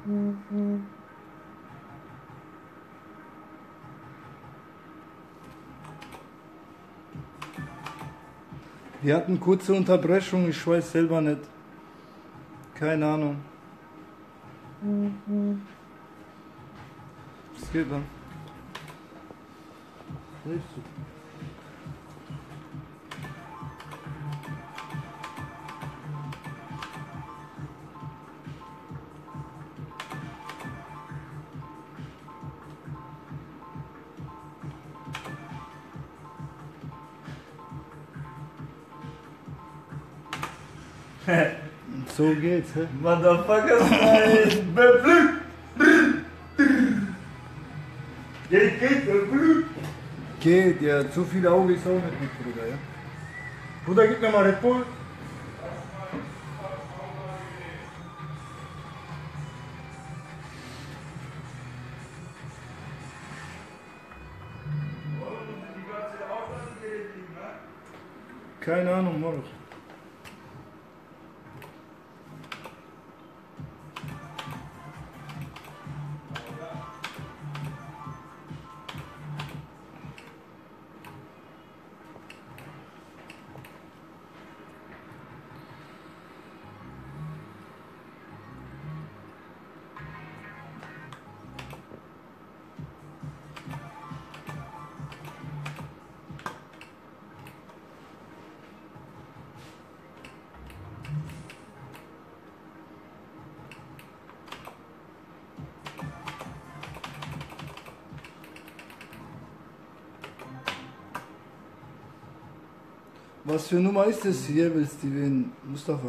Wir hatten kurze Unterbrechung, ich weiß selber nicht. Keine Ahnung. Was geht dann? Schläfst du? So geht's, hä? Motherfucker style. Geht, ja. Zu viel Auge ist auch nicht mit, Bruder, ja? Bruder, gib mir mal Red Bull. Keine Ahnung, Morris. Was für Nummer ist das hier, Steven Mustafa?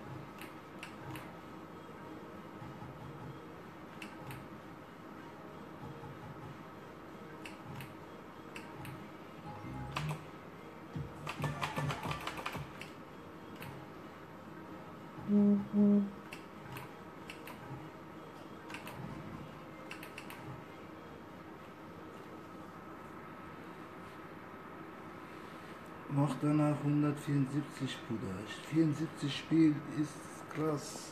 Macht danach 174, Bruder. 74 Spiel ist krass.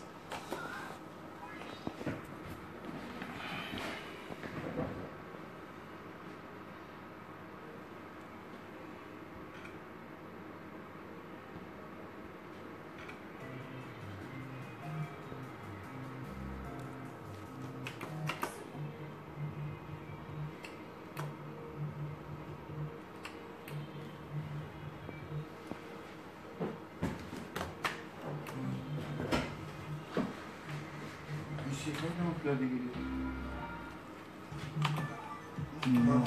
Ja.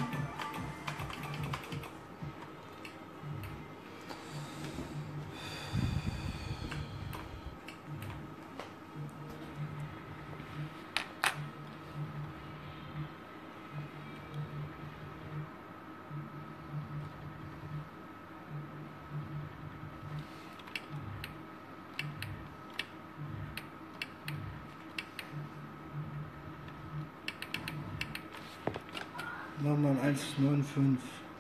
Machen wir ein 1,95.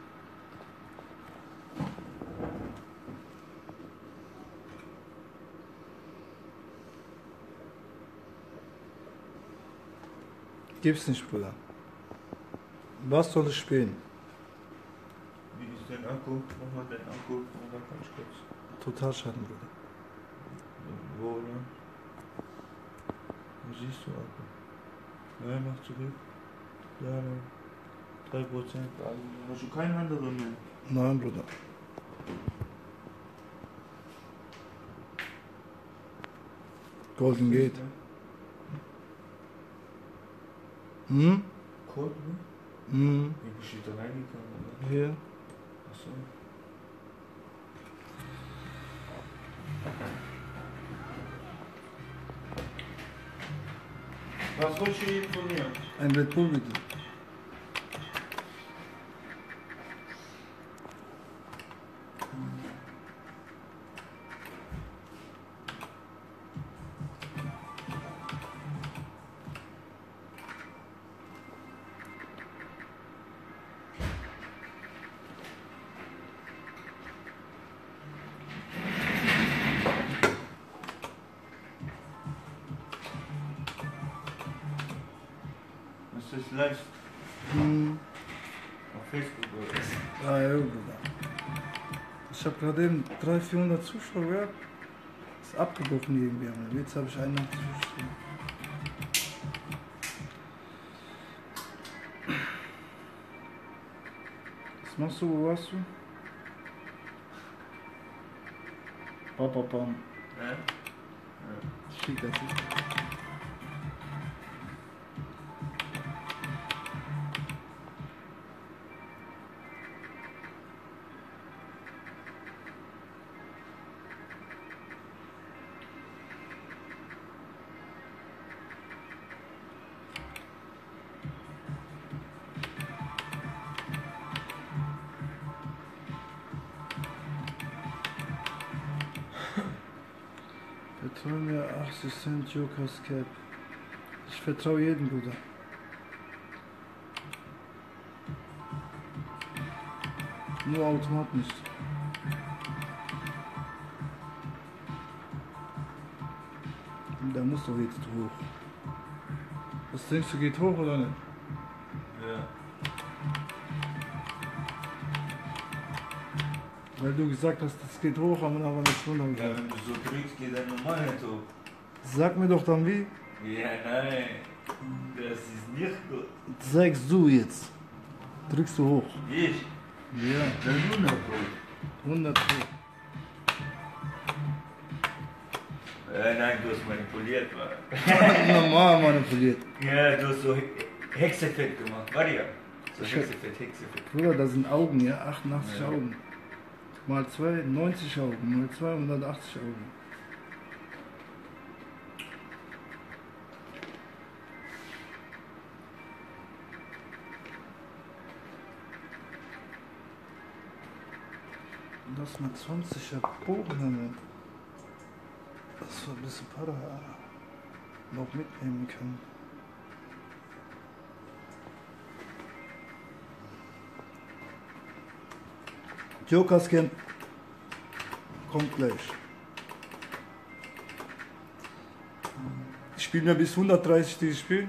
Gibt's nicht, Bruder. Was soll ich spielen? Wie ist dein Akku? Mach mal deinen Akku. Mach mal ganz kurz. Totalschaden, Bruder. Wo, ne? Wo siehst du Akku? Ja, mach zurück. Ja, ne? 3%. Hast du keinen anderen mehr? Nein, Bruder. Golden Gate. Hm? Code, ne? Hm. Wie bist du da reingekommen, oder? Hier. Achso. Was willst du hier von mir? Ein Red Bull bitte. Ist das live auf Facebook oder was? Ah, ja, Bruder. Ich hab gerade eben 300-400 Zuschauer gehabt. Ist abgebrochen irgendwie, aber jetzt habe ich 81 Zuschauer. Was machst du, wo warst du? Bam. Ja? Schick das ist. Vertrau mir 80 Cent Jokers Cap. Ich vertraue jedem, Bruder. Nur Automat nicht. Der muss doch jetzt hoch. Was denkst du, geht hoch oder nicht? Ja. Weil du gesagt hast, das geht hoch, aber nicht runter. Ja, wenn du so drückst, geht er normal nicht hoch. Sag mir doch dann wie. Ja, nein. Das ist nicht gut. Sagst du jetzt. Drückst du hoch. Ich? Ja. Dann 100 hoch. 100 hoch. Nein, du hast manipuliert, Mann. Normal manipuliert. Ja, du hast so Hexeffekt gemacht. Warte ja. So Hexeffekt. Bruder, das sind Augen, ja? 88 Ja. Augen. Mal 2, 90 Augen. Mal 2, 180 Augen. Lass mal 20er Bogen damit. Das war ein bisschen Para noch mitnehmen kann. Joker-Scan kommt gleich. Ich spiele mir bis 130 dieses Spiel.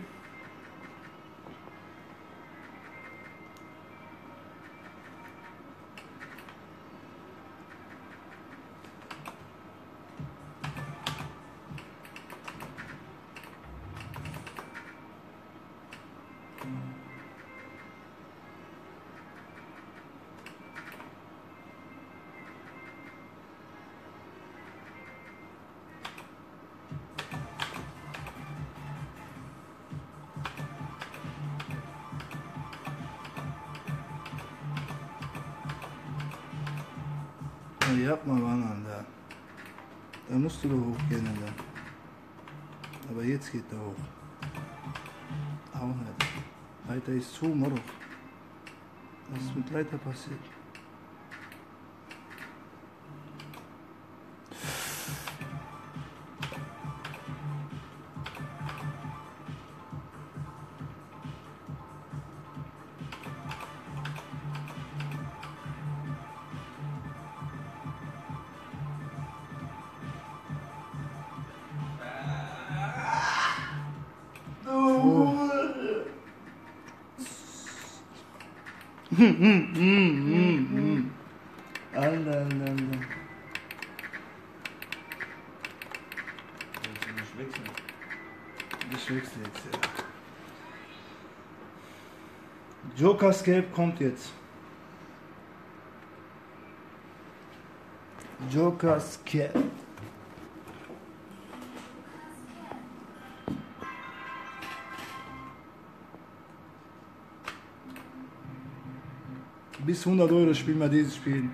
Ja, mal an da. Da musst du doch hochgehen dann. Aber jetzt geht er hoch. Auch nicht. Leiter ist zu, Moroch. Was ist mit Leiter passiert? Alter. Willst du nicht wechseln? Ich wechsle jetzt, ja. Joker-Scape kommt jetzt. Joker-Scape. Bis 100 Euro spielen wir dieses Spiel.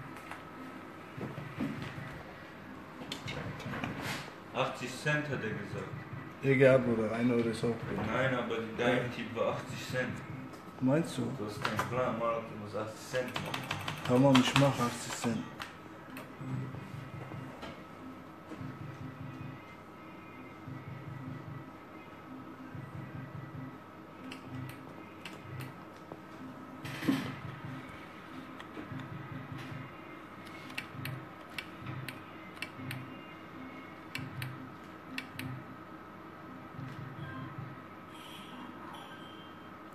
80 Cent hat er gesagt. Egal, Bruder, 1 Euro ist auch gut. Nein, aber dein Tipp war 80 Cent. Meinst du? Du hast keinen Plan, Mann, du musst 80 Cent machen. Tamam, ich mach 80 Cent.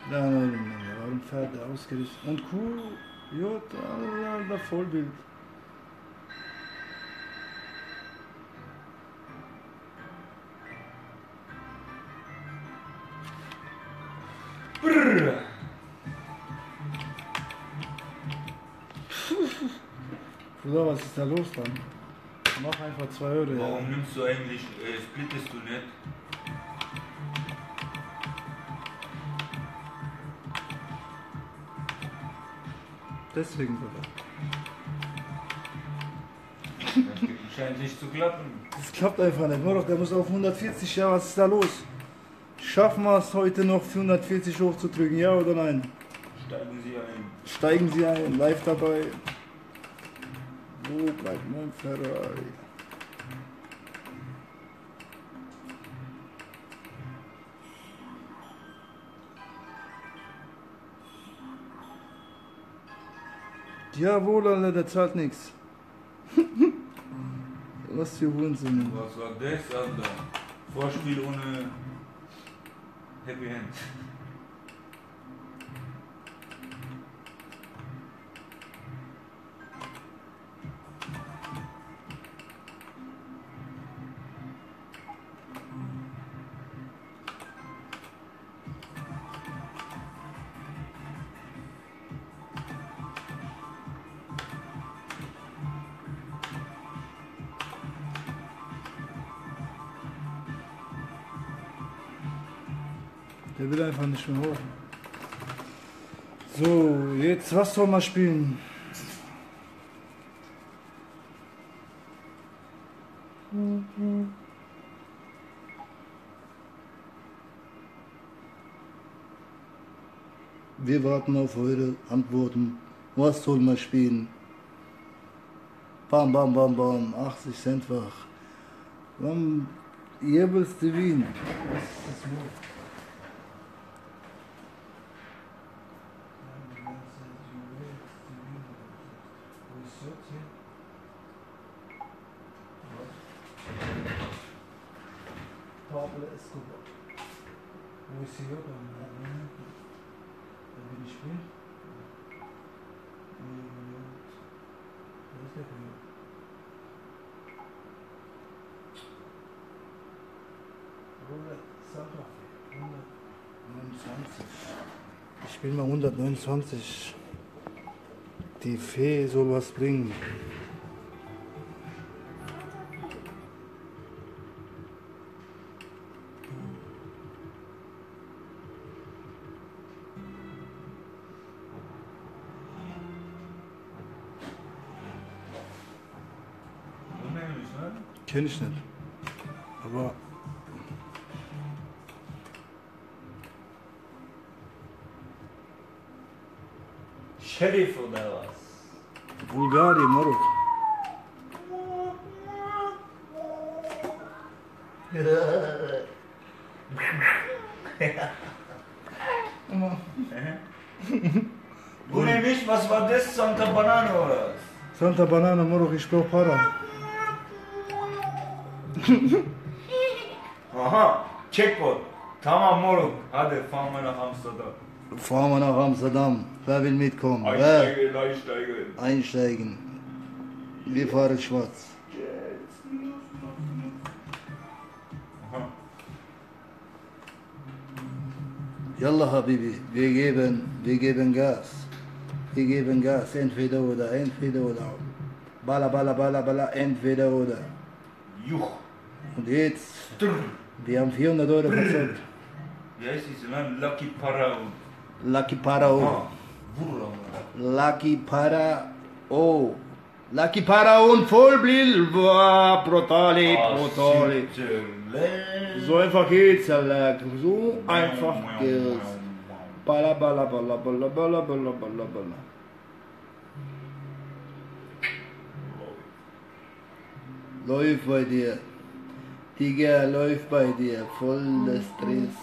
Nein, warum fährt der ausgerichtet? Und Kuh, J, da Vollbild. Brrr. Bruder, was ist da los dann? Mach einfach 2 Euro. Ja. Warum nimmst du eigentlich, splittest du nicht? Deswegen, Bruder. Das scheint nicht zu klappen. Das klappt einfach nicht. Moroch, der muss auf 140, ja, was ist da los? Schaffen wir es heute noch für 140 hochzudrücken, ja oder nein? Steigen Sie ein. Steigen Sie ein, live dabei. Wo bleibt mein Ferrari? Jawohl, Alter, der zahlt nichts. Was für Unsinn. Was war das, Alter? Vorspiel ohne Happy End. Der will einfach nicht mehr hoch. So, jetzt was soll man spielen? Wir warten auf eure Antworten. Was soll man spielen? Bam, bam, bam, bam. 80 Cent wach. Wann jebelst du Wien? Was ist das Wort? Pablo Escobar. Wo ist hier oben? Da bin ich bin. Wo ist der hier? Santa Fe. 129. Ich will mal 129. Die Fee soll was bringen. Kenn ich nicht. Aber Sheriff oder was? Bulgarien, Marok. Du nämlich, was war das? Santa Banana oder was? Santa Banana, Marok, ich brauch Para. Aha, Checkpoint. Tamam moruk. Hadi fahren wir nach Amsterdam. Fahren wir nach Amsterdam. Wer will mitkommen? Einsteigen, einsteigen. Einsteigen. Wir fahren schwarz. Aha. Yallah Habibi, wir geben Gas. Wir geben Gas, entweder oder, entweder oder. Balla, balla, balla, balla, entweder oder. Juch. Und jetzt, Trrr. wir haben 400 Euro verzockt. Wie heißt diese Land? Lucky Para. Lucky Para. Ah, Wurra. Lucky Para. Oh. Lucky Para und Vollblill. Boah, brutali, brutali. So einfach geht's, Alter. So einfach geht's. Balla, balla, balla, balla, balla, balla, balla, balla. Läuft bei dir. Digga, läuft bei dir. Voller Stress.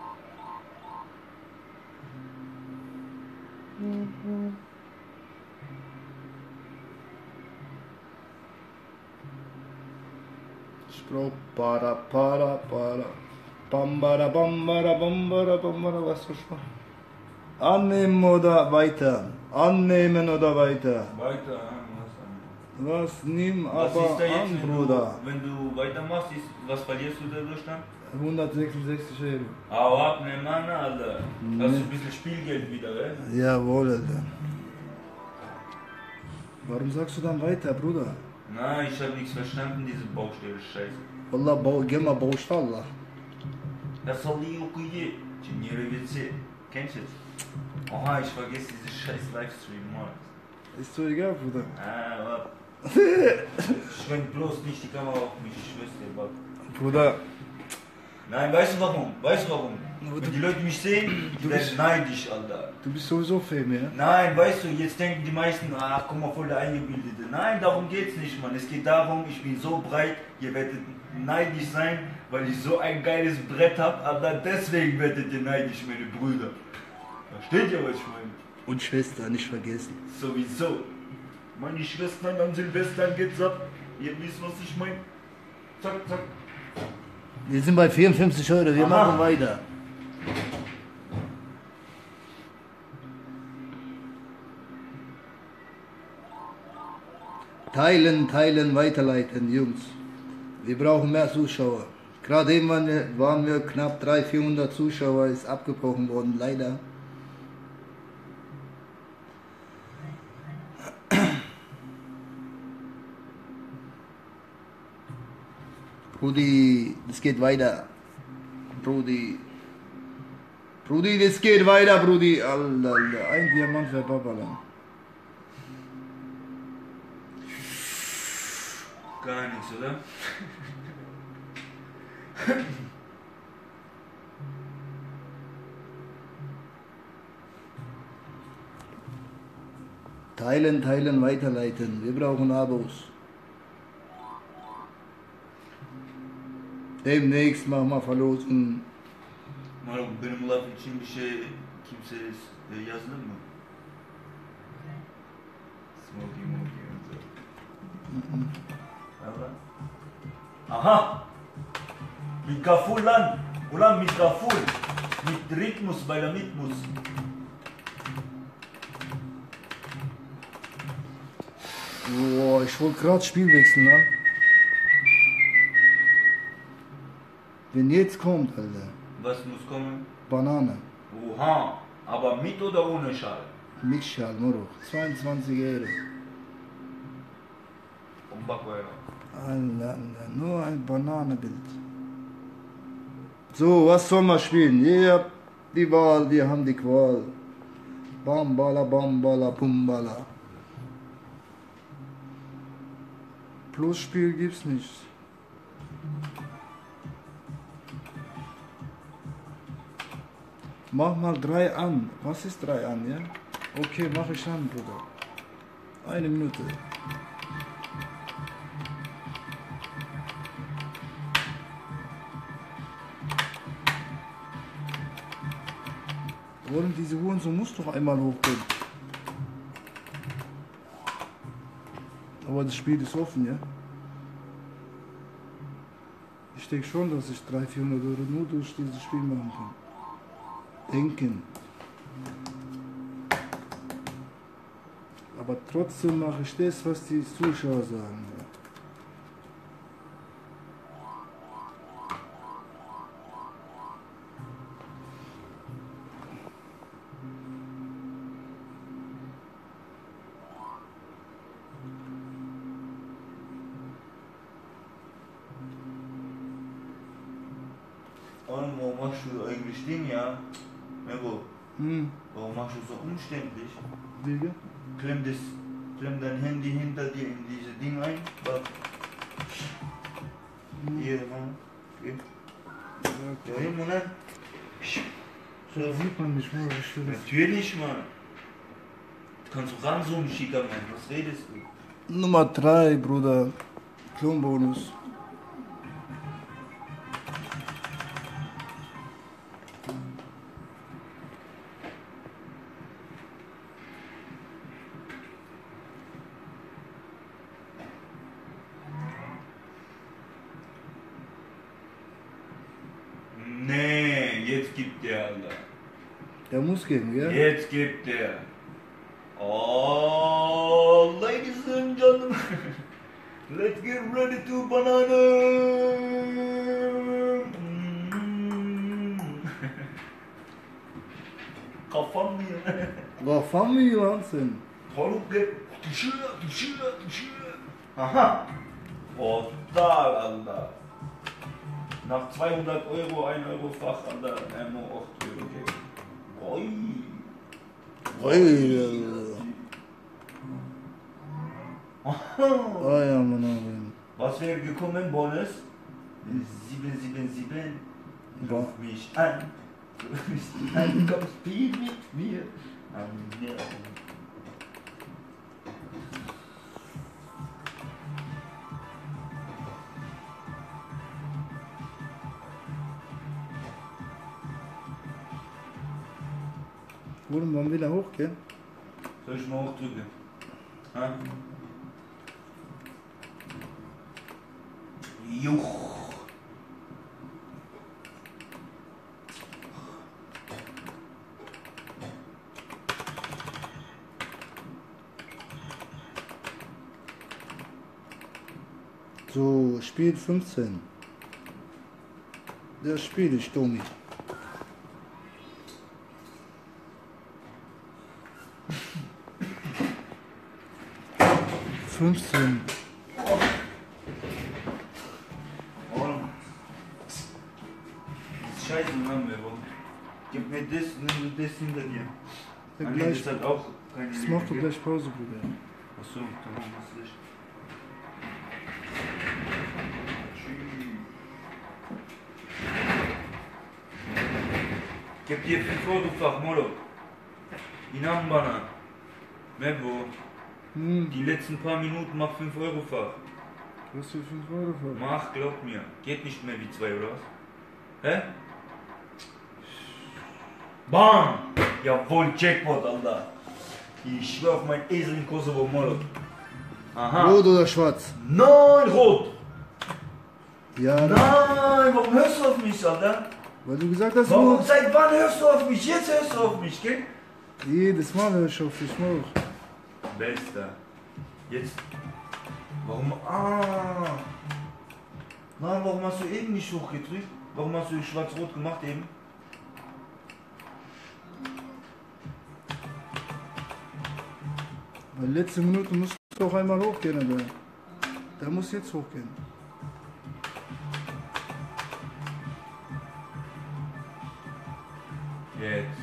Ich brauch para. Bambara, bambara, bambara, bambara, was soll ich machen? Annehmen oder weiter? Annehmen oder weiter? Weiter, Was? Nimm was aber ist da jetzt, an, Bruder. wenn du weitermachst, was verlierst du dadurch dann? 166 Euro. Hau ab, ne Mann, Alter. Nee. Hast du ein bisschen Spielgeld wieder, Jawohl, Alter. Warum sagst du dann weiter, Bruder? Na, ich hab nichts verstanden, diese Baustelle-Scheiße. Wallah, geh mal Baustelle. Das soll die okuye. Ciniere Witze. Kennst du das? Oha, ich vergesse diese scheiß Livestream, Mann. Ist so egal, Bruder. Warte. Schwenk bloß nicht die Kamera auf mich, ich schwör's dir, Bab. Bruder, Nein, weißt du warum? Weißt du warum? Wenn die Leute mich sehen, die werden neidisch, Alter. du bist sowieso Fame, ja? Nein, weißt du, jetzt denken die meisten, ach guck mal, voll der Eingebildete. Nein, darum geht's nicht, Mann. Es geht darum, ich bin so breit, ihr werdet neidisch sein, weil ich so ein geiles Brett hab, aber deswegen werdet ihr neidisch, meine Brüder. Versteht ihr, was ich meine? Und Schwester, nicht vergessen. Sowieso. Meine Schwestern an Silvestern geht's ab. Ihr wisst, was ich meine. Zack, zack. Wir sind bei 54 Euro, wir Aha. machen weiter. Teilen, teilen, weiterleiten, Jungs. Wir brauchen mehr Zuschauer. Gerade eben waren wir knapp 300-400 Zuschauer, ist abgebrochen worden, leider. Brudi, es geht weiter. Brudi. Brudi, es geht weiter, Brudi. Alter, ein Diamant für Babala. Gar nichts, oder? Teilen, teilen, weiterleiten. Wir brauchen Abos. Demnächst machen wir Verlosen. Umarım benim laf için bir şey kimse yazılır mı? Smoky Moky. Allah. Aha! Mikrofon lan! Ulan mikrofon! Mit Rhythmus bei der Rhythmus. Boah, ich wollte gerade Spiel wechseln, ne? Wenn jetzt kommt, Alter. Was muss kommen? Banane. Oha! Aber mit oder ohne Schal? Mit Schal, Moro. 22 Euro. Und Backweiner. Alter, nur ein Bananenbild. So, was soll man spielen? Ihr habt die Wahl, wir haben die Qual. Bambala, bambala, bumbala. Plusspiel gibt's nicht. Mach mal 3 an. Was ist 3 an, ja? Okay, mach ich an, Bruder. 1 Minute. Wollen diese Hurensohn muss doch einmal hochgehen. Aber das Spiel ist offen, ja? Ich denke schon, dass ich 300-400 Euro nur durch dieses Spiel machen kann. Denken. Aber trotzdem mache ich das, was die Zuschauer sagen. Ja. Und warum machst du eigentlich Ding, ja? Mego, Hm, warum machst du so umständlich? Digga? Klemm dein Handy hinter dir in diese Ding ein. Warte. Hier, Mann. Hier. Ja, Ja, hier, Mann. so sieht man nicht mehr, wie schön das ist. Natürlich, Mann. Du kannst auch ran so ein schicker Mann. Was redest du? Nummer 3, Bruder. Klonbonus. Nee, jetzt gibt der, Alter. Der muss gehen, gell? Jetzt gibt der. Oh, ladies and gentlemen, let's get ready to banana. Kafam mı? Kafam mı iyi lan sen? Haluk gel. Düşüyor. Aha. Oh, da, Alter. Nach 200 Euro, 1 Euro Fach, Alter, einmal 8 Euro geben. Oi. Ay aman abim. Was wäre gekommen, Bonus? 777. Ruf mich an. Komm, spiel mit mir. Oğlum wann will er hochgehen? Soll ich mal hochdrücken? Ha? Juch. So, Spiel 15. Der Spiel ist Domi. Fünfzehn. Oğlum. Scheiße, Mann, Bro. Gib mir das, nimm das hinter dir. Ja, Ah, nee, gleich, das hat auch keine jetzt Liebe, mach du gell? gleich Pause, Bruder. Achso, tamam, was ist? Gib dir 5 Euro Fach, Molo. İnan bana. Mebo, die letzten paar Minuten mach 5 Euro Fach. Was für 5 Euro für? Mach, glaub mir. Geht nicht mehr wie 2 Euro. Hä? Bam! Jawohl, Jackpot, Alter. Ich schwör auf mein Esel in Kosovo, Molo. Aha. Rot oder schwarz? Nein, rot! Ja, Nein, warum hörst du auf mich, Alter? weil du gesagt hast, Warum, rot. seit wann hörst du auf mich? Jetzt hörst du auf mich, gell? Jedes Mal höre ich auf dich auch. Bester. Jetzt. Warum? Ah! Nein, warum hast du eben nicht hochgedrückt? Warum hast du schwarz-rot gemacht eben? Weil letzte Minute musst du auch einmal hochgehen, aber der muss jetzt hochgehen. Jetzt.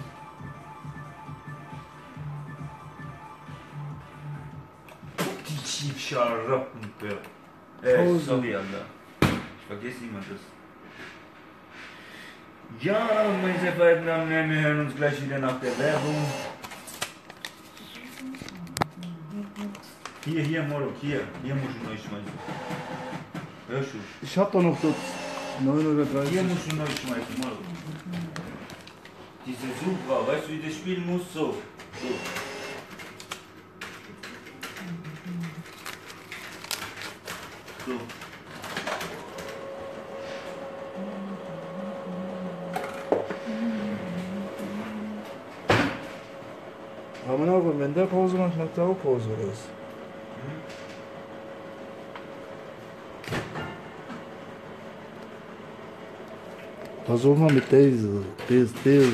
Die Schiefscharrappen. Pause. Sorry, Alter. Ich vergesse immer das. Ja, meine sehr verehrten Damen und Herren, wir hören uns gleich wieder nach der Werbung. Hier, Moro, hier muss ich neu schmeißen. Hörst du? Ich hab doch noch dort 9 oder 30. Hier musst du neu schmeißen, Moro. Diese Supra, weißt du, wie das spielen muss? So. So. Aber noch, wenn der Pause macht, macht der auch Pause, oder was? Versuch mal mit deze. Deze.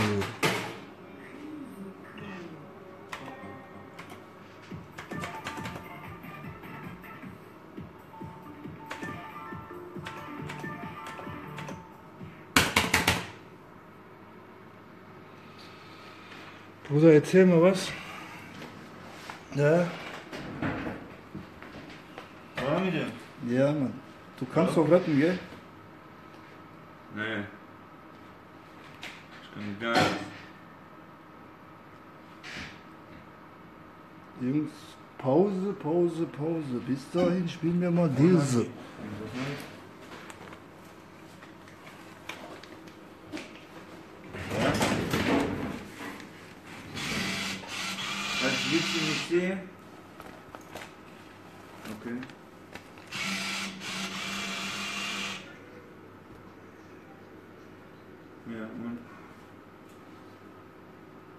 Bruder, erzähl mal was. Ja? Was mit dem? Ja, Mann. Du kannst doch rappen, gell? Nee. Ich kann gar nicht. Jungs, Pause. Bis dahin spielen wir mal diese. Was willst du nicht sehen? Okay. Ja, und?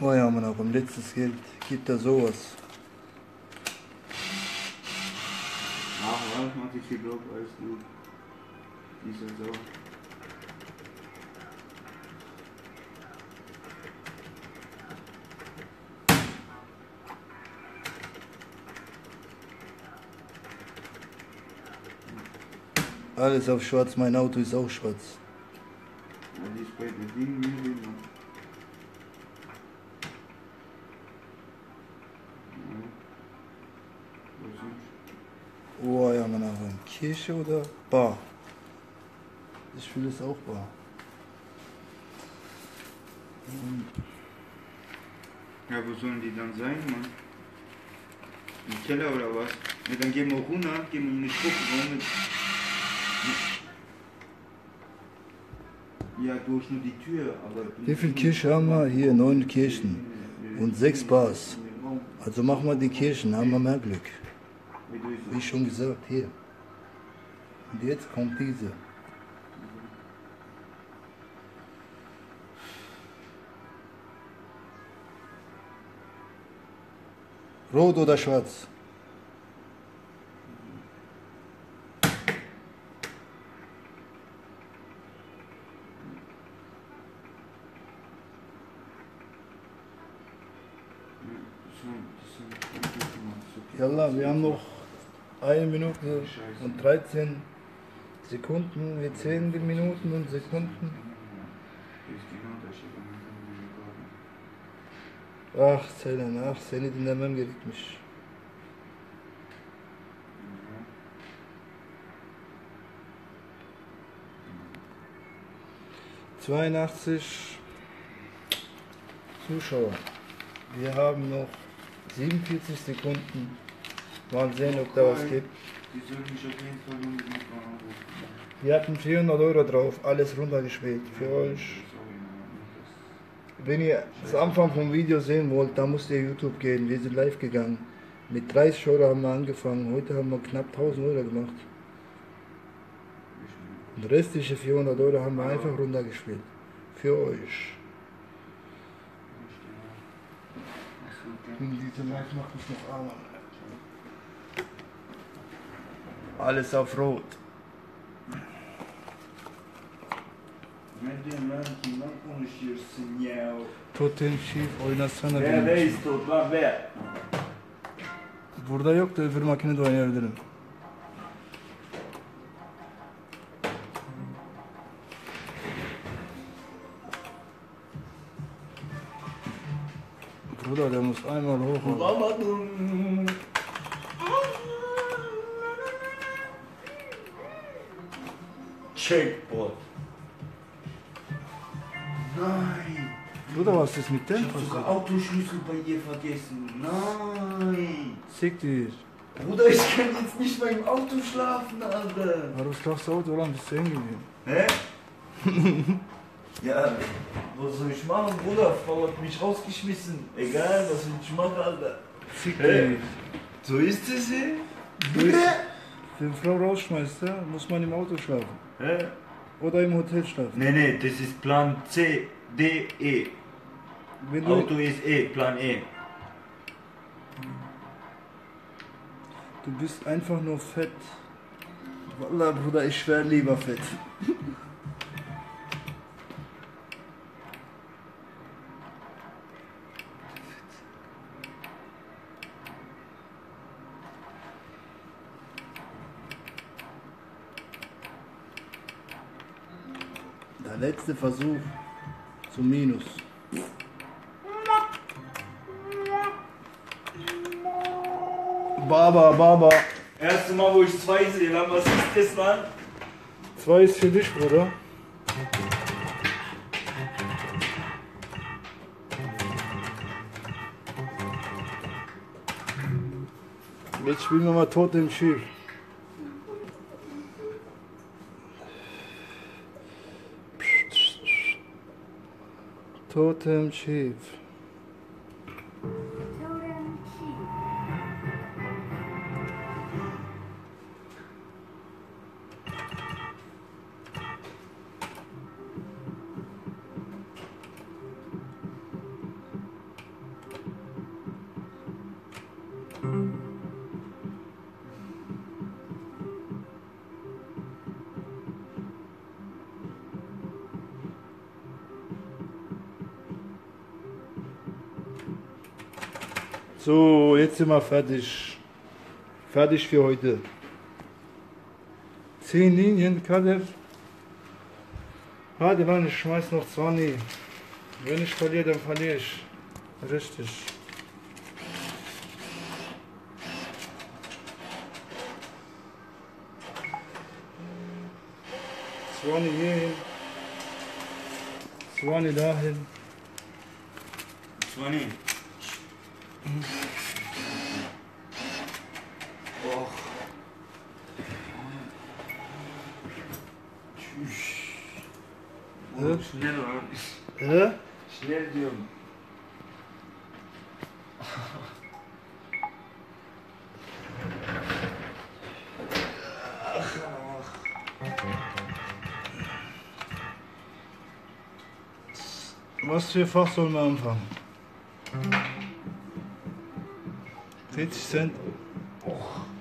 Oh ja, man, auch im letztes Geld gibt da sowas. Ach, was macht nicht viel Block, alles gut. Die ist halt so. Alles auf schwarz, mein Auto ist auch schwarz. Ja, die ist bei den Dingen müde, Mann. Ja. Wo sind Oh ja, man, auch Kirche oder Bar? Ich will es auch Bar. Ja, wo sollen die dann sein, Mann? Im Keller oder was? Ja, dann gehen wir runter, gehen wir in die Truppenraum mit. Ja, durch nur die Tür, aber. Wie viele Kirchen haben wir? Hier 9 Kirchen und 6 Bars. Also machen wir die Kirchen, haben wir mehr Glück. Wie schon gesagt, hier. Und jetzt kommt diese. Rot oder schwarz? Yalla, wir haben noch 1 Minute und 13 Sekunden. Wir zählen die Minuten und Sekunden. Ach, Zellen, ach, seni dinlemem gerekmiş. ...82 Zuschauer. Wir haben noch 47 Sekunden. Mal sehen, ob da was gibt. Die sollen mich auf jeden Fall unbedingt mal anrufen. Wir hatten 400 Euro drauf, alles runtergespielt für euch. Wenn ihr das Anfang vom Video sehen wollt, dann müsst ihr YouTube gehen. Wir sind live gegangen. Mit 30 Euro haben wir angefangen. Heute haben wir knapp 1000 Euro gemacht. Und restliche 400 Euro haben wir einfach runtergespielt. Für euch. Diese Live macht mich noch armer. Alles auf Rot. Totem Chief oynasana Wer benim için. ist tot lan, wer? Burada yok da öbür makinede oynayabilirim. Bruder, der muss einmal hoch. Bulamadım. Checkpoint. Nein. Bruder, was ist mit dem? Ich hab sogar Autoschlüssel bei dir vergessen. Nein. Sick dir. Bruder, ich kann jetzt nicht mal im Auto schlafen, Alter. Warum schlafst du Auto lang? Bist du hängen geblieben? Hä? Ja, was soll ich machen, Bruder? Frau hat mich rausgeschmissen. Egal, was will ich machen, Alter? Sick Hey. dir. So ist es, ey. Wenn Frau rausschmeißt, ja, muss man im Auto schlafen. Hä? Oder im Hotel schlafen. Nee, das ist Plan C, D, E. Wenn du, Auto ist E, Plan E. du bist einfach nur fett. Wallah, Bruder, ich wär lieber fett. Der letzte Versuch zum Minus. Baba. Erste Mal, wo ich 2 sehe, Mann, was ist das, Mann? 2 ist für dich, Bruder. Jetzt spielen wir mal tot im Schiff. Totem Chief. So, jetzt sind wir fertig. Fertig für heute. 10 Linien, Kader. Warte, Mann, ich schmeiß noch 20. Wenn ich verliere, dann verliere ich. Richtig. Zwanni hier hin. 20 dahin. 20. Oh. Oh, schnell, Mann. Schnell, Jürgen. Was für Fach sollen wir anfangen? 40 Cent. Oh.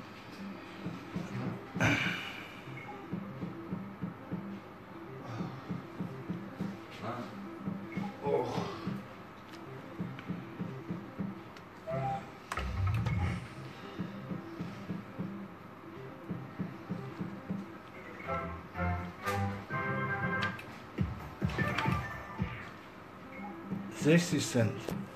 Oh. Cent.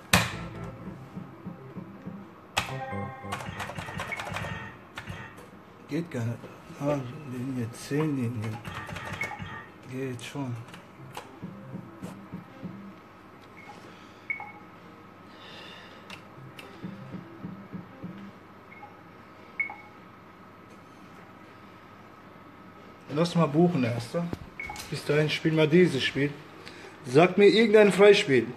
Geht gar nicht. Ah, Linie 10 Linien. Geht schon. Lass mal buchen erst. Bis dahin spielen wir dieses Spiel. Sag mir irgendein Freispiel.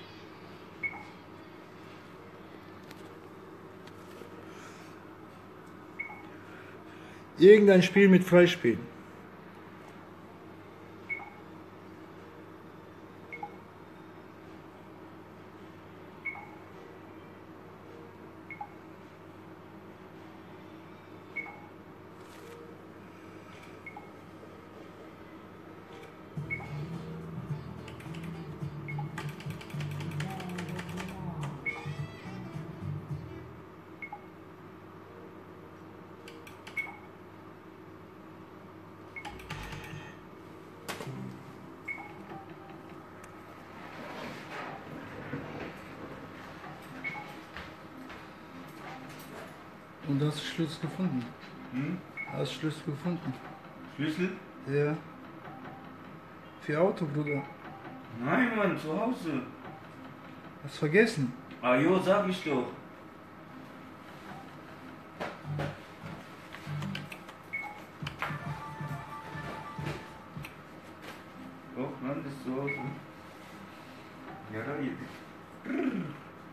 Irgendein Spiel mit Freispiel. Und hast du Schlüssel gefunden? Hm? Hast du Schlüssel gefunden? Schlüssel? Ja. Für Auto, Bruder. Nein, Mann, zu Hause. Hast vergessen? Ah, jo, sag ich doch. Doch, Mann, ist zu Hause. Ja, da hier.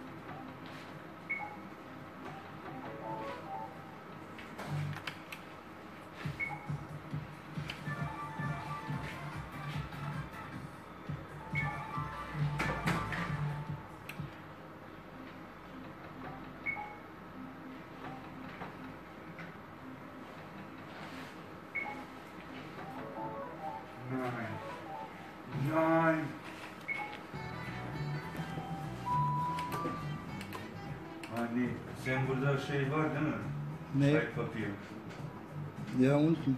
Nein. Nein. Ah, nee. Sen burada şey var değil mi? Nee. Schreibpapier. Ja, unten.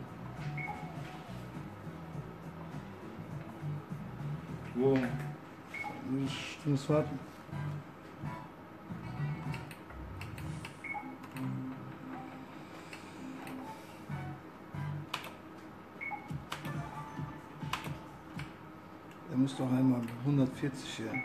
Wo? Ich muss warten. Er muss doch einmal 140 hier.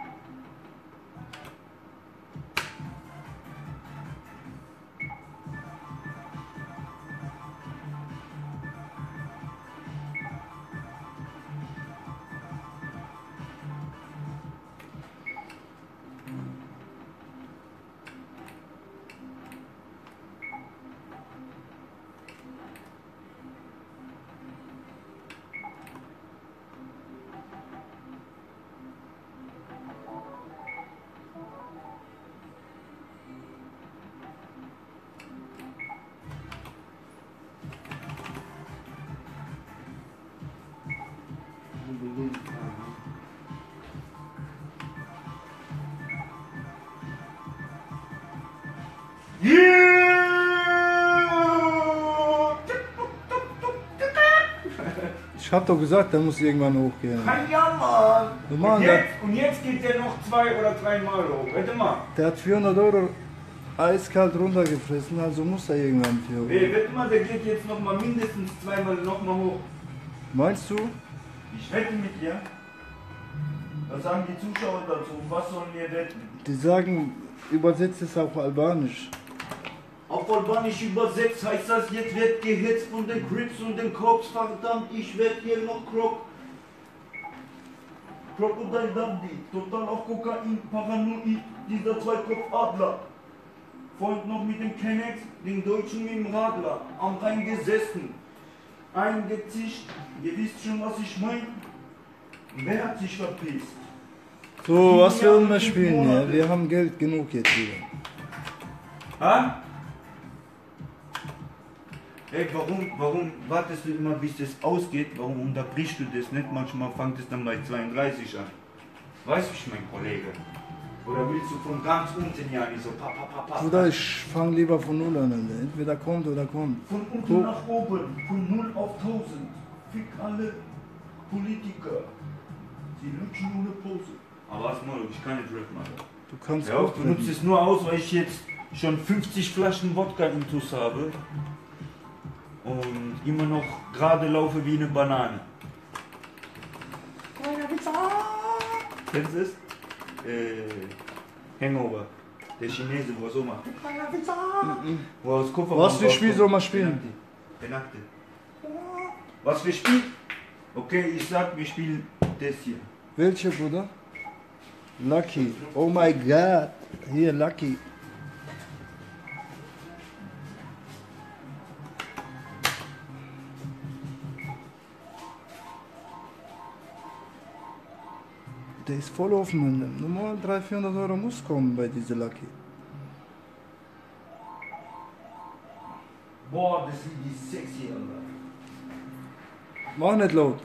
Ich hab doch gesagt, der muss irgendwann hochgehen. Ja, Du Mann. Mann, Und jetzt geht der noch 2 oder 3 Mal hoch. Warte mal. der hat 400 Euro eiskalt runtergefressen, also muss er irgendwann für hoch. Ey, warte mal, der geht jetzt noch mal mindestens 2 Mal noch mal hoch. Meinst du? Ich wette mit dir. Was sagen die Zuschauer dazu? Was sollen wir wetten? Die sagen, übersetzt es auf Albanisch. Auf Albanisch übersetzt heißt das, jetzt wird gehetzt von den Crips und den Cops, verdammt, ich werde hier noch Crocodile Dundee, total auf Kokain, Paranoid, dieser Zweikopfadler. Freund noch mit dem Kennex, den Deutschen mit dem Radler, am Rhein gesessen, eingezischt, ihr wisst schon, was ich meine. Wer hat sich verpisst? So, was wollen wir spielen? Ja? Wir haben Geld genug jetzt wieder. Ha? Ey, warum wartest du immer, bis das ausgeht? Warum unterbrichst du das nicht? Manchmal fängt es dann bei 32 an. Weißt du, ich mein Kollege? Oder willst du von ganz unten ja nicht so pa? Bruder, ich fange lieber von Null an. Alter. Entweder kommt oder kommt. Von unten nach oben, von 0 auf 1000. Fick alle Politiker. Sie lutschen ohne Pose. Aber was mal, ich kann nicht Rap machen. Du kannst Ja, auch du nutzt es nur aus, weil ich jetzt schon 50 Flaschen Wodka intus habe. Und immer noch gerade laufe wie eine Banane. Kennst du es? Hangover. Der Chinese, wo er so macht. Wo er aus Kupfer. Was für ein Spiel soll man spielen? Benakte. Was für Spiel? Okay, ich sag, wir spielen das hier. Welche, Bruder? Lucky. Oh my God. Hier, Lucky. Der ist voll offen. Normal 300-400 Euro muss kommen bei dieser Lucky. Boah, das sind die sexy, Alter. Mach nicht laut.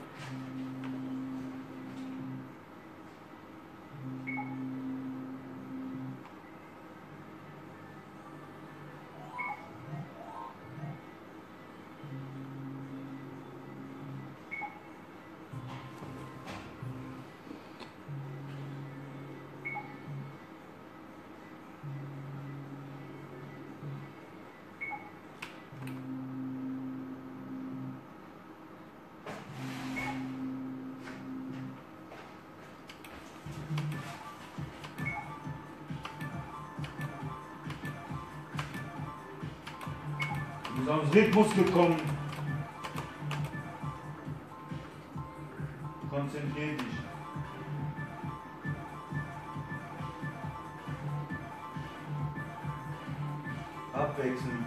Du bist aus dem Rhythmus gekommen. Konzentrier dich. Abwechseln.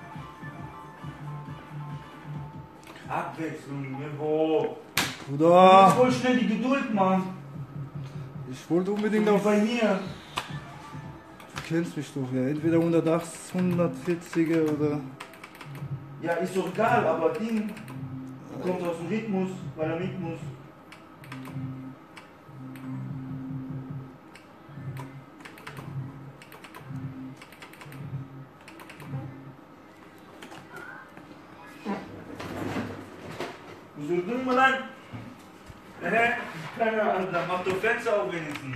Abwechseln, Niveau. Bruder, Jetzt voll schnell die Geduld, Mann. ich wollte unbedingt So wie auf... bei mir. Du kennst mich doch, ja. Entweder 180, 140er oder... Ja, ist doch egal, aber Ding kommt aus dem Rhythmus, weil er mit muss. Üzüldün mü lan? Keine Alter, mach doch Fenster auf wenigstens.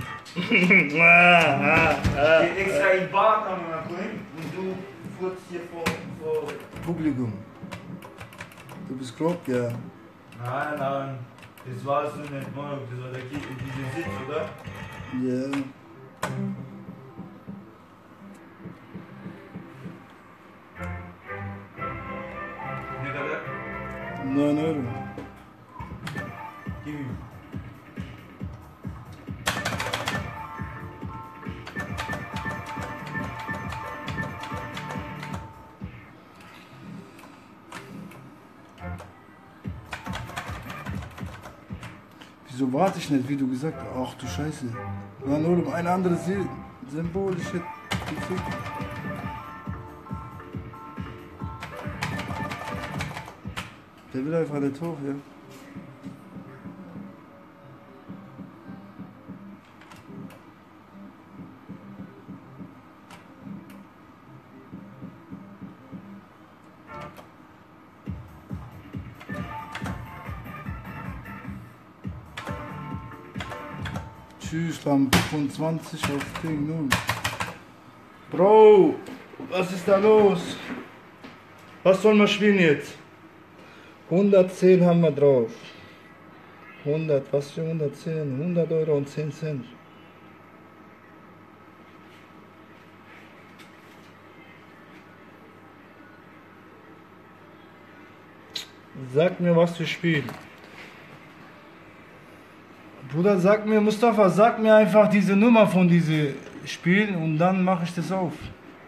Geh extra in Bad amına koyayım und du furzt hier vor. Publikum. Du bist grob, ja. Nein, das war es nicht mal, das war der diese Sitz, oder? Ja. Ne kadar? 9 Euro. Gib ihm. Wieso warte ich nicht, wie du gesagt hast? Ach du Scheiße. Na nur um ein anderes Symbol, ich hätte gefickt. Der will einfach nicht hoch, ja. Tschüss, dann 25 auf Ding 0. Bro, was ist da los? Was sollen wir spielen jetzt? 110 haben wir drauf. 100, was für 110? 100 Euro und 10 Cent. Sag mir, was wir spielen. Bruder, sag mir, Mustafa, sag mir einfach diese Nummer von diesem Spiel und dann mache ich das auf.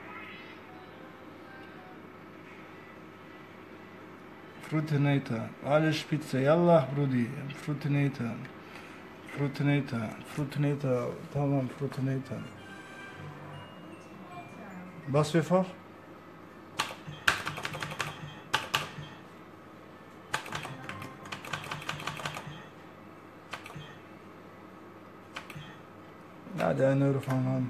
Fruitinator, alles spitze, Yallah, Brudi, Fruitinator, Fruitinator, Fruitinator, tamam, Fruitinator. Was für Fach? Ja, der 1 Euro fangen an.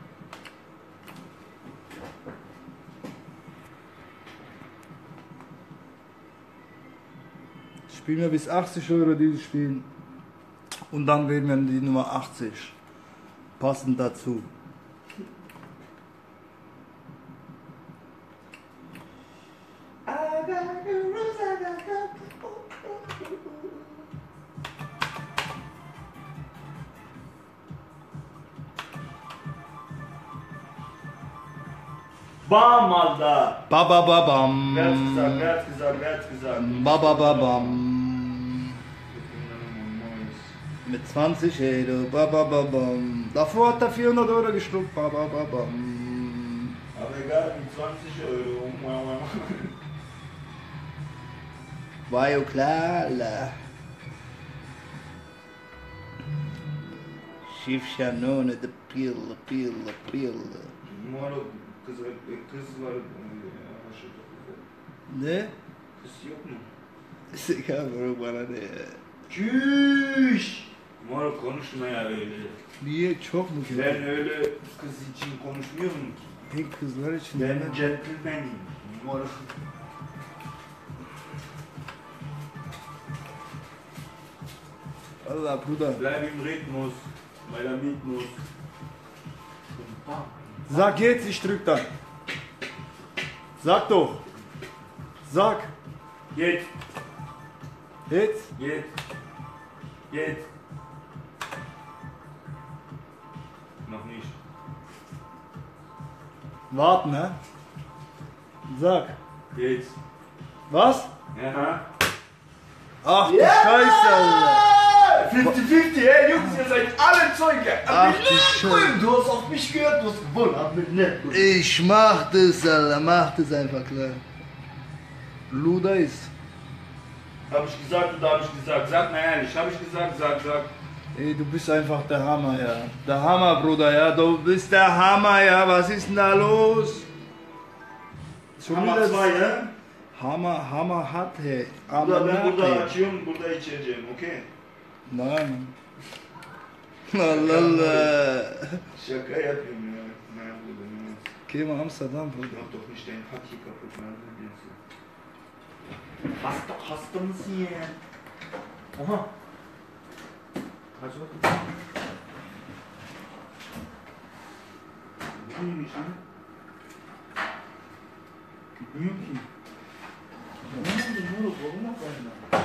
Spielen wir bis 80 Euro dieses Spiel und dann wählen wir die Nummer 80. Passend dazu. Bam, Alter! Babababam. Wer hat's gesagt, wer hat's gesagt, wer hat's gesagt? Babababam. Mit 20 Euro. Babababam. Davor hat er 400 Euro geschluckt. Babababam. Aber egal, mit 20 Euro. Vai o Clara. Shiv Shanone, the pill. Moro, kız var. Ne? Kız yok mu? Sıkar bro bana ne? Çüş! Moro konuşma ya öyle. Niye çok mu kötü? Ben öyle kız için konuşmuyorum ki. Pek kızlar için. Ben gentleman'im. Moro. Allah Bruder. Bleib im Rhythmus, weil er mit muss. Sag jetzt, ich drück dann. Sag doch. Sag. Jetzt, Jetzt. jetzt. Noch nicht. Warten, ne? Sag. Jetzt. Was? Ja. Ach du Scheiße, Alter. 50-50, ey Jungs, ihr seid alle Zeuge. Ach du Scheiße. Du hast auf mich gehört, du hast gewonnen. Ich mach das, Alter. Mach das einfach klar. Luda ist. Hab ich gesagt oder hab ich gesagt? Sag mal ehrlich, hab ich gesagt, sag. Ey, du bist einfach der Hammer, ja. Der Hammer, Bruder, ja. Du bist der Hammer, ja. Was ist denn da los? Hammer 2, ne? Hammer hat, hey. Burada ben burada hey. açıyorum, burada içeceğim, okey? Nein. Allah Allah. Şaka yapıyorum ya. Nerede? Geh mal Amsterdam, Bruder. Mach doch nicht dein Pack hier kaputt, nerede diyorsun? Hasta mısın ya? Oha. Kaç vakit? Bu neymiş lan? Gitmiyor ki. Ne oldu moruk? Oğlum bak benden.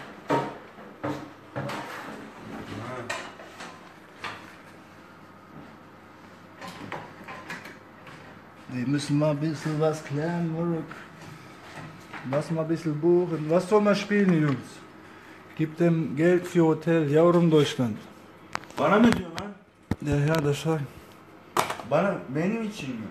Wir müssen mal ein bisschen was klären, Moruk. Lass mal ein bisschen buchen. Was soll man spielen, Jungs? Gib dem Geld für Hotel, yavrum Deutschland. Bana mı diyorsun lan? Ja, das schon. Bana, benim için mi?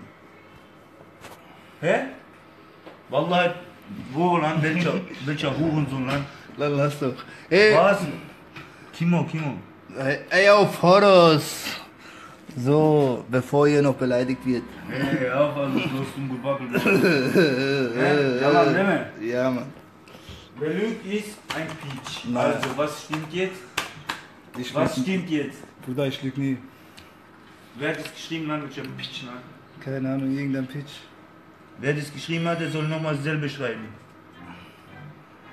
He? Vallahi wo lan? Welcher Hurensohn lan? Dann lass doch. Ey, Was? Kim o? ey, auf Fotos. So, bevor ihr noch beleidigt wird. Hey, auf, also dostum gebabbelt. Tamam değil mi? Ja, Mann. Belüg ist ein Peach. Nein. Also, was stimmt jetzt? Ich Was lüg- stimmt jetzt? Bruder, ich lüge nie. Wer hat das geschrieben, lan? Welcher Peach, lan? Keine Ahnung, irgendein Pitch. Wer das geschrieben hat, der soll nochmal selber schreiben.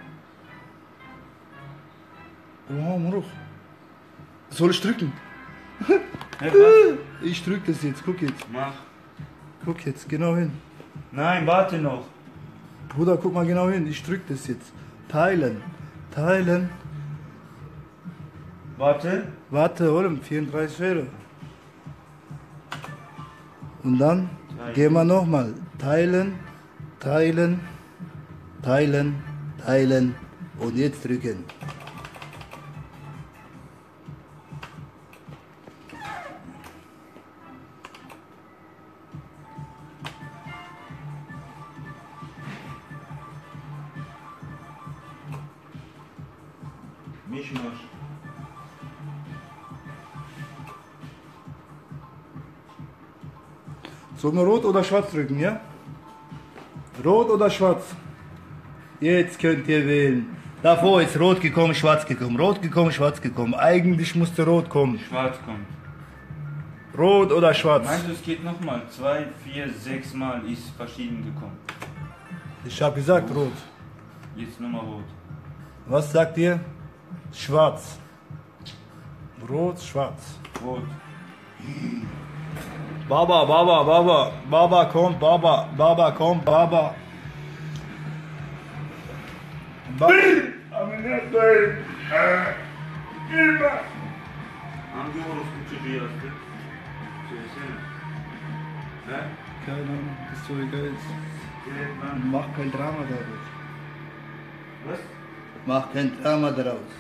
Oha, Moruk. Soll ich drücken? Hä, was? Ich drück das jetzt, guck jetzt. Mach. Guck jetzt, genau hin. Nein, warte noch. Bruder, guck mal genau hin, ich drück das jetzt. Teilen. Teilen. Warte. Warte, hol 34 Euro. Und dann gehen wir nochmal. Teilen, teilen, teilen, teilen und jetzt drücken. Mischmasch. Sollen wir rot oder schwarz drücken, ja? Rot oder schwarz? Jetzt könnt ihr wählen. Davor ist rot gekommen, schwarz gekommen. Rot gekommen, schwarz gekommen. Eigentlich musste rot kommen. Schwarz kommt. Rot oder schwarz? Meinst du, es geht nochmal? 2, 4, 6 Mal ist verschieden gekommen. Ich habe gesagt rot. Jetzt nochmal rot. Was sagt ihr? Schwarz. Rot, schwarz. Rot. Baba, Baba, Baba. Baba kommt, Baba. Baba kommt, Baba. Hangi orospu çocuğu yazdı? Söylesene. He? Keine Ahnung, ist so egal. Evet lan. Mach kein Drama daraus. Was? Mach kein Drama daraus.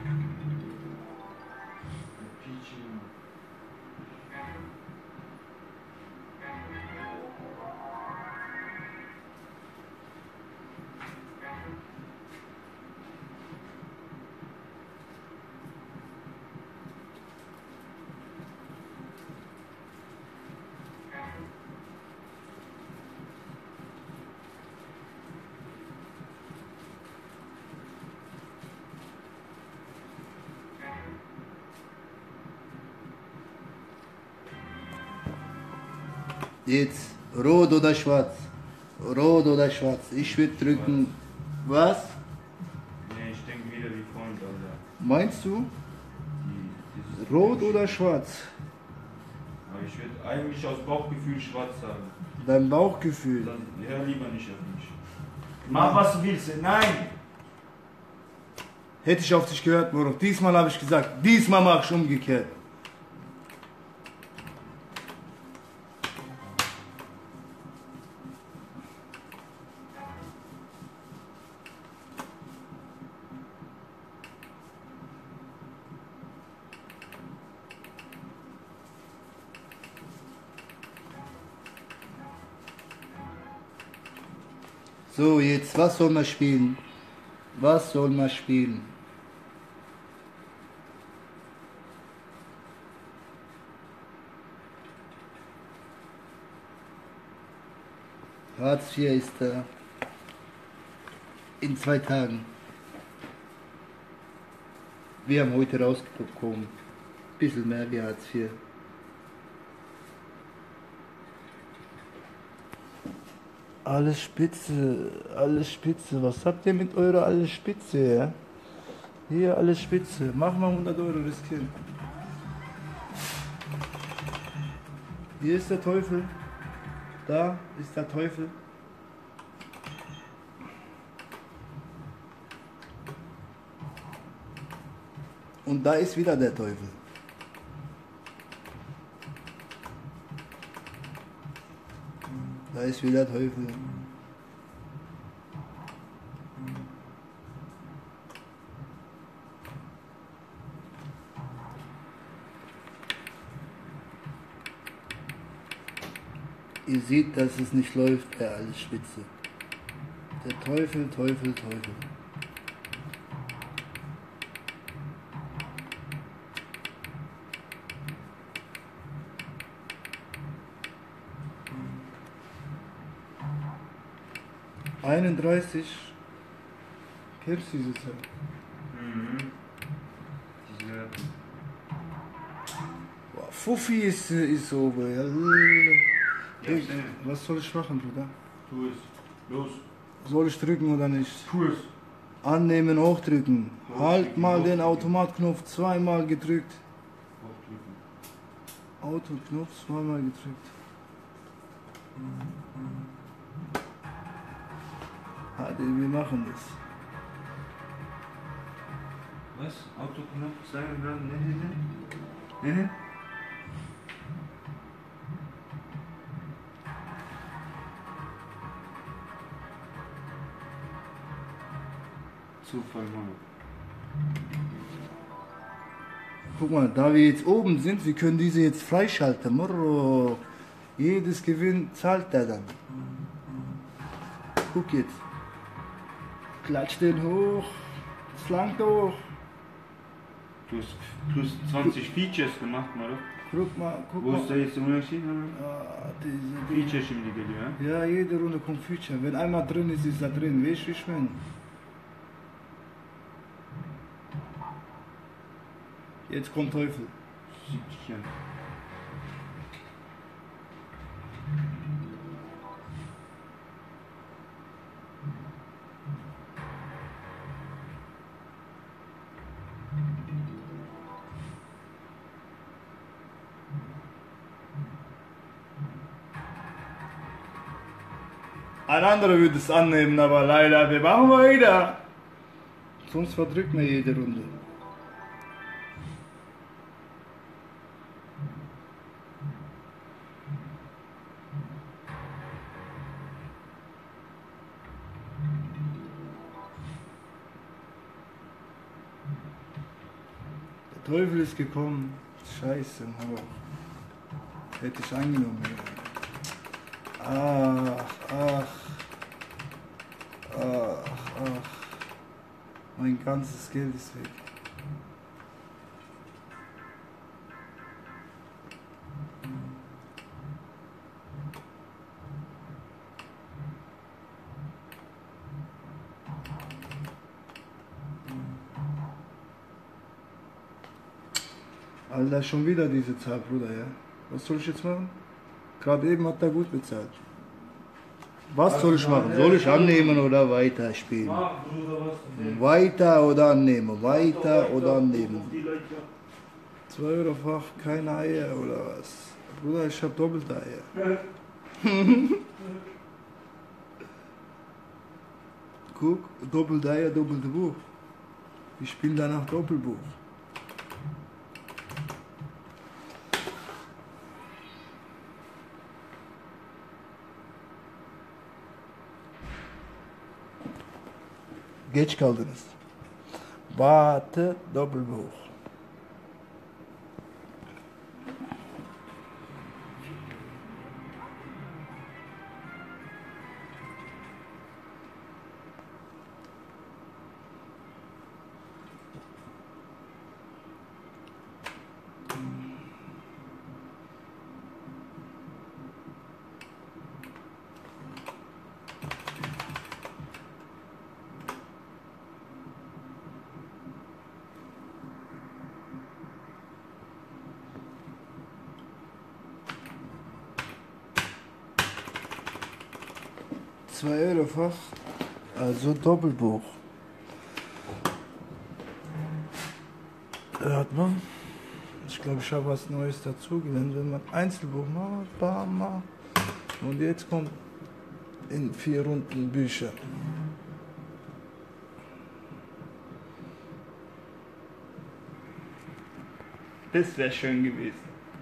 Piçin. Jetzt rot oder schwarz? Rot oder schwarz? Ich würde drücken. Was? Nee, ich denke wieder wie Freund, Alter. Meinst du? Dieses Rot Typische. oder schwarz? Aber ich würde eigentlich aus Bauchgefühl schwarz sagen. Dein Bauchgefühl. Dann hör lieber nicht auf mich. Mach was du willst. Nein! Hätte ich auf dich gehört, Moro. Diesmal habe ich gesagt, diesmal mache ich umgekehrt. So, jetzt, was soll man spielen? Was soll man spielen? Hartz IV ist da. In 2 Tagen. Wir haben heute rausgekommen. Bisschen mehr wie Hartz IV. Alles spitze, alles spitze. Was habt ihr mit eurer alles spitze, ja? Hier alles spitze. Mach mal 100 Euro riskieren. Hier ist der Teufel. Da ist der Teufel. Und da ist wieder der Teufel. Da ist wieder der Teufel. Ihr seht, dass es nicht läuft bei alles Spitze. Der Teufel, Teufel, Teufel. Kennst du diese Zeit? Mhm. Diese. Boah, Fuffi ist so. Ja. Ja, Was soll ich machen, Bruder? tu es. Los. Soll ich drücken oder nicht? Tu es. Annehmen, hochdrücken. Hochdrücken, Halt mal den hochdrücken. Automatknopf zweimal gedrückt. Hochdrücken. Autoknopf zweimal gedrückt. Hadi, wir machen das. Was? Autoknopf, sagen wir, ne? Zufall mal. Guck mal, da wir jetzt oben sind, wir können diese jetzt freischalten. Morro. Jedes Gewinn zahlt der dann. Guck jetzt. Klatsch den hoch. Flank hoch. Du hast plus 20 Features gemacht, oder? Guck mal, guck Wo mal. ist da jetzt der Unterschied? Ah, diese Feature şimdi geliyor ha? Ja, jede Runde kommt Feature. Wenn einmal drin ist, ist er drin. Weißt du, wie ich meine? Jetzt kommt Teufel. 70 Jahre. Ein anderer würde es annehmen, aber leider, wir machen weiter. Sonst verdrückt man jede Runde. Der Teufel ist gekommen. Scheiße, Mann. Hätte ich angenommen. Ach. Mein ganzes Geld ist weg. Alter, schon wieder diese Zahl, Bruder, ja. Was soll ich jetzt machen? Gerade eben hat er gut bezahlt. Was soll ich machen? Soll ich annehmen oder weiter spielen? Weiter oder annehmen? Weiter oder annehmen? 2 Euro Fach, keine Eier oder was? Bruder, ich hab doppelte Eier. Guck, doppelte Eier, doppelte Buch. Ich spiele danach Doppelbuch. Geç kaldınız. Batı Doppelbuch. €2 Fach, also Doppelbuch. Hört man? Ich glaube, ich habe was Neues dazugelernt, wenn man Einzelbuch macht, bam, bam. Und jetzt kommt in 4 Runden Bücher. Das wäre schön gewesen.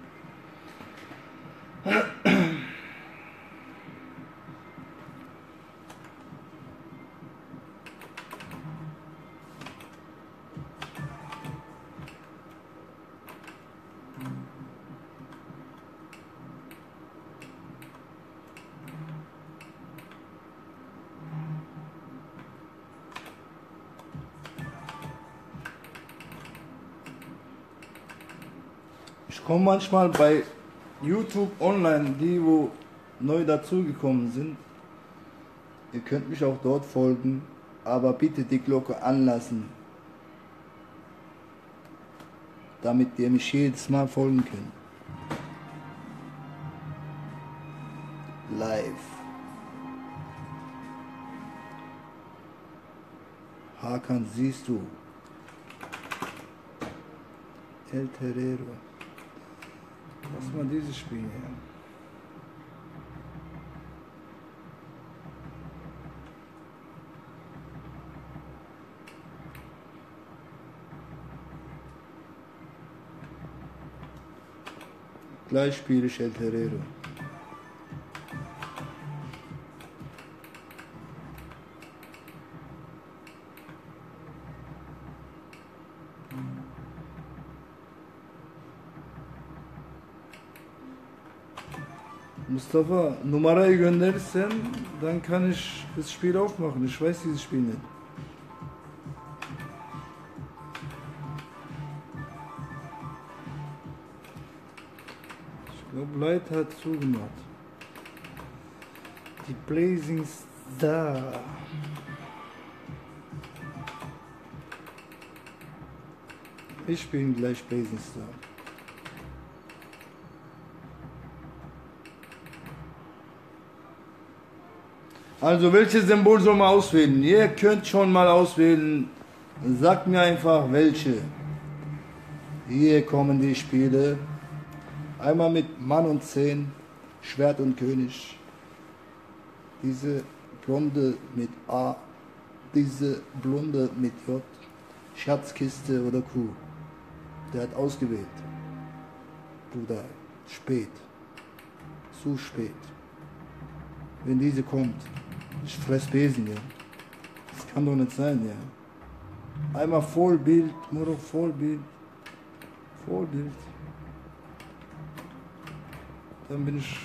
Ich komme manchmal bei YouTube online, die wo neu dazugekommen sind. Ihr könnt mich auch dort folgen, aber bitte die Glocke anlassen, damit ihr mich jedes Mal folgen könnt. Live. Hakan siehst du. El Terrero. Lass mal dieses Spiel hier. Gleich spiele ich El Terrero. Mustafa, Numarayı gönderirsen, dann kann ich das Spiel aufmachen. Ich weiß dieses Spiel nicht. Ich glaube, Light hat zugemacht. Die Blazing Star. Ich spiele gleich Blazing Star. Also welches Symbol soll man auswählen? Ihr könnt schon mal auswählen. Sagt mir einfach welche. Hier kommen die Spiele. Einmal mit Mann und 10, Schwert und König. Diese Blonde mit A, diese Blonde mit J, Schatzkiste oder Kuh. Der hat ausgewählt. Bruder, spät. Zu spät. Wenn diese kommt, ich fress Besen, ja. Das kann doch nicht sein, ja. Einmal Vollbild, Moro, Vollbild. Vollbild. Dann bin ich...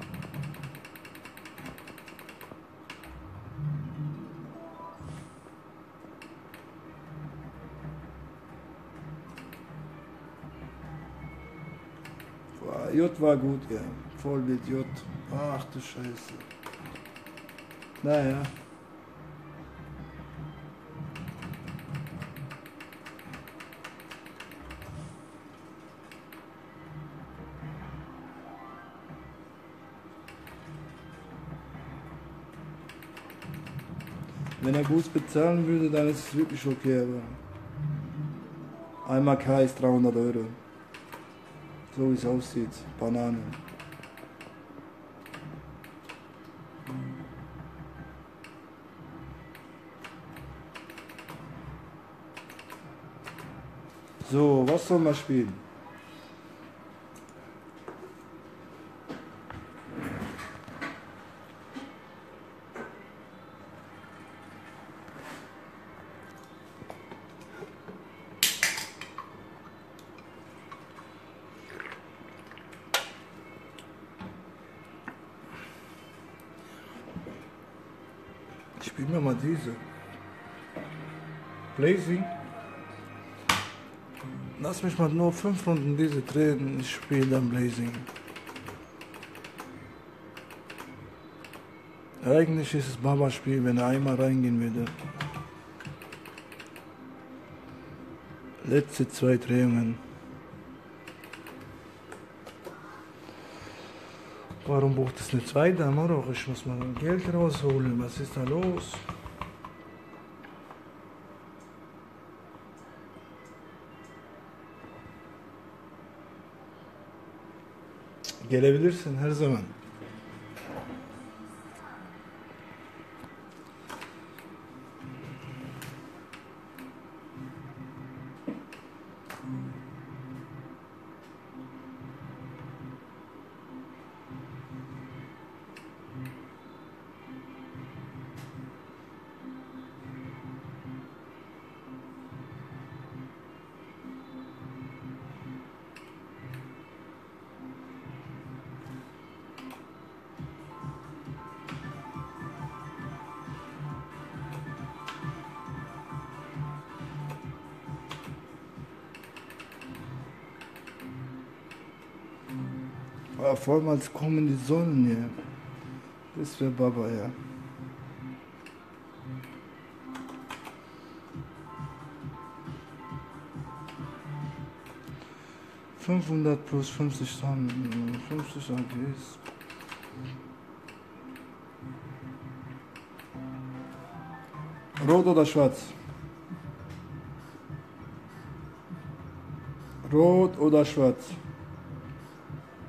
J war gut, ja. Vollbild J. Ach du Scheiße. Naja. Wenn er gut bezahlen würde, dann ist es wirklich okay, aber einmal K ist 300 Euro. So wie es aussieht. Banane. So, was soll man spielen? Spielen wir mal diese. Blazing. Lass mich mal nur 5 Runden diese drehen, ich spiele dann Blazing. Eigentlich ist es Baba-Spiel, wenn er einmal reingehen würde. Letzte 2 Drehungen. Warum bucht es nicht weiter, Moroch? Ich muss mal Geld rausholen. Was ist da los? Gelebilirsin her zaman. Vor allem als kommen die Sonnen hier. Das wäre Baba, ja. $500 plus 50 Tonnen, 50 AGs. Rot oder schwarz? Rot oder schwarz?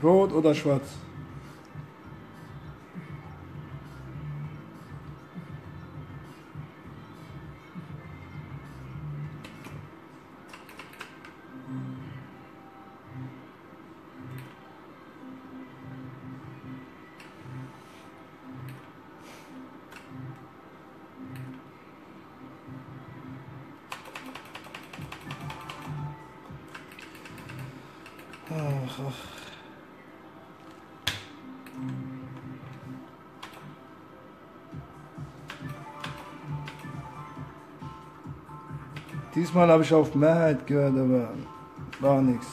Rot oder schwarz? Ach, ach. Diesmal habe ich auf Mehrheit gehört, aber war nichts.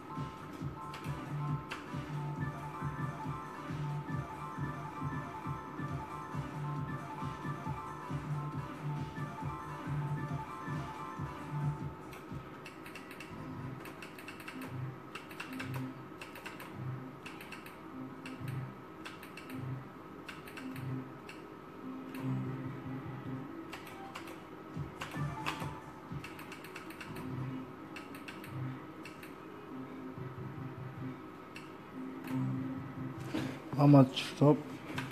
Mama, stopp.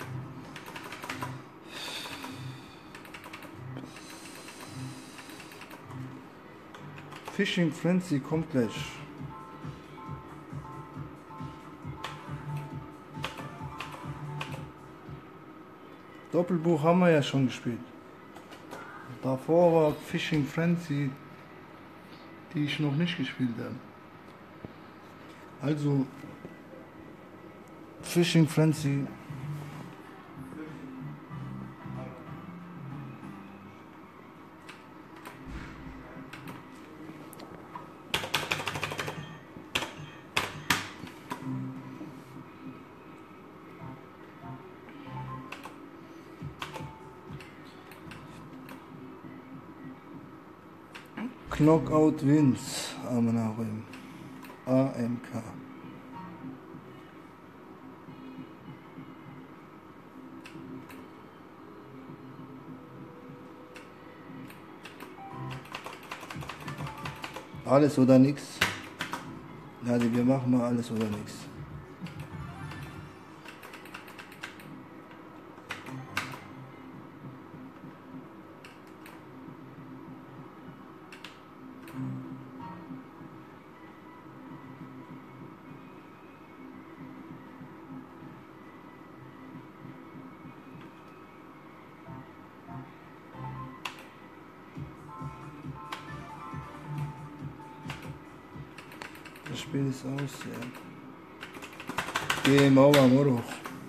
Fishing Frenzy kommt gleich. Doppelbuch haben wir ja schon gespielt. Davor war Fishing Frenzy, die ich noch nicht gespielt habe. Also Fishing Frenzy. Knockout Wins, Amenarim. AMK. Alles oder nichts. Ja, wir machen mal alles oder nichts. Das Spiel ist aus, ja. Game over, Moro.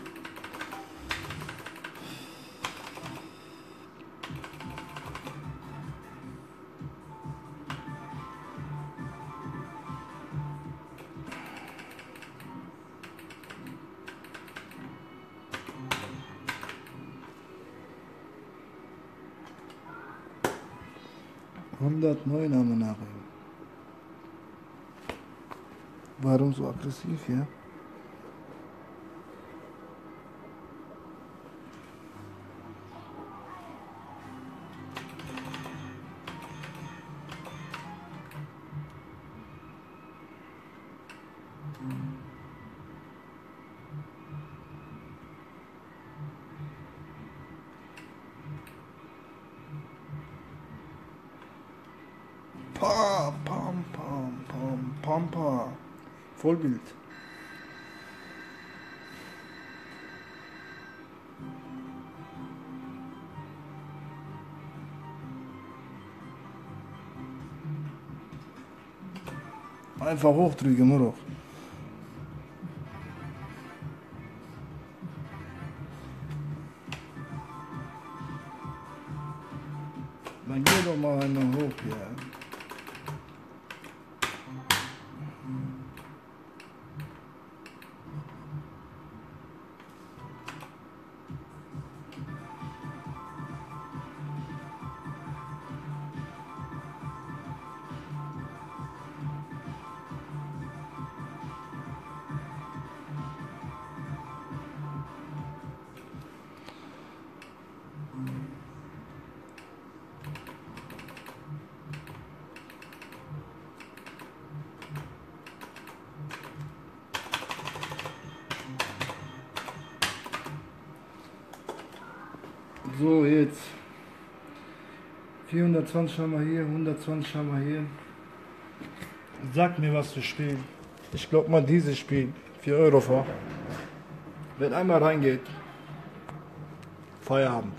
...109 haben wir nach ihm. Warum so aggressiv, ja? Pam, pam, pam, pam, pam, pam. Vollbild. Einfach hochdrücken, Moro. Dann geh doch mal einmal hoch, ja. So, jetzt 420 haben wir hier, 120 haben wir hier. Sag mir, was für Spiel. Ich glaube mal dieses Spiel. 4 Euro vor. Wenn einmal reingeht, Feierabend.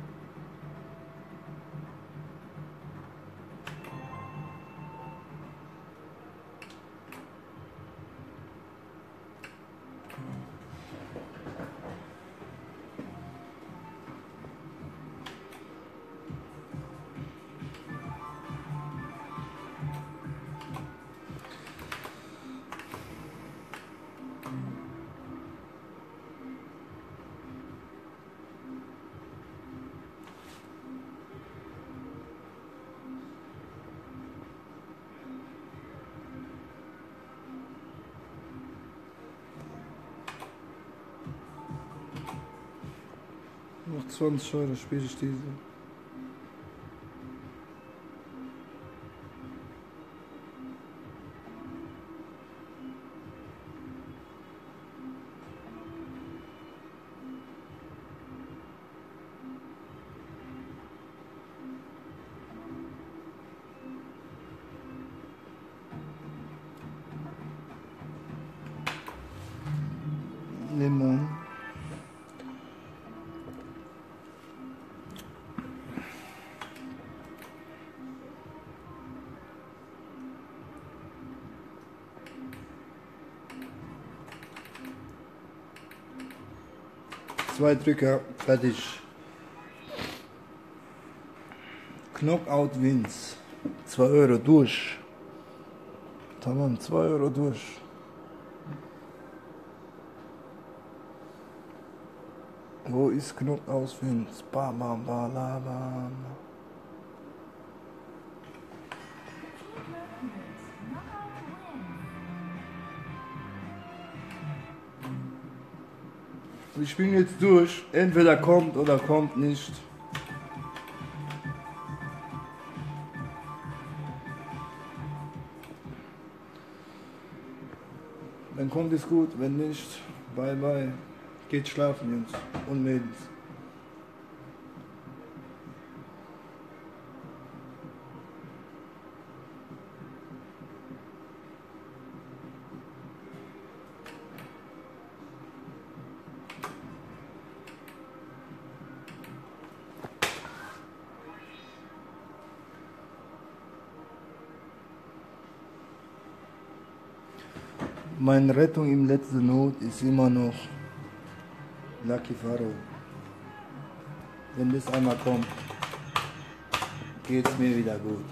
Noch 20 Euro spiele ich diese. Lemon. Zwei Drücker, fertig. Knockout Wins. 2 Euro durch. Tamam, 2 Euro durch. Wo ist Knockout Wins? Bam, bam, bam, bam. Wir spielen jetzt durch. Entweder kommt oder kommt nicht. Wenn kommt, ist gut. Wenn nicht, bye bye. Geht schlafen, Jungs und Mädels. Meine Rettung im letzten Not ist immer noch Lucky Faro. Wenn das einmal kommt, geht's mir wieder gut.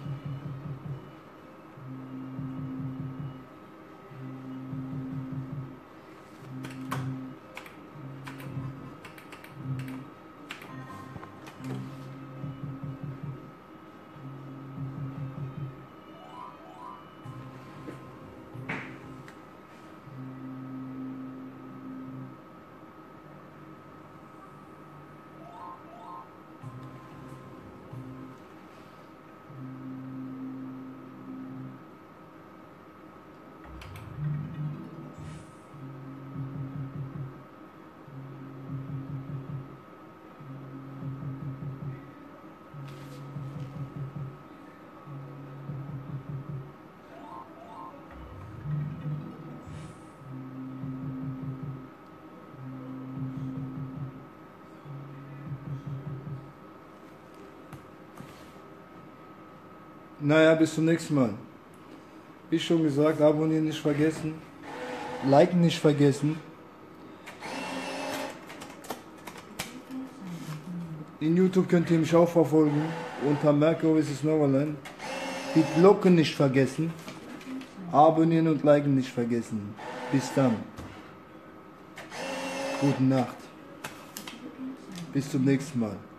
Naja, bis zum nächsten Mal. Wie schon gesagt, abonnieren nicht vergessen, liken nicht vergessen. In YouTube könnt ihr mich auch verfolgen, unter Marco vs. Novaland. Die Glocke nicht vergessen, abonnieren und liken nicht vergessen. Bis dann. Gute Nacht. Bis zum nächsten Mal.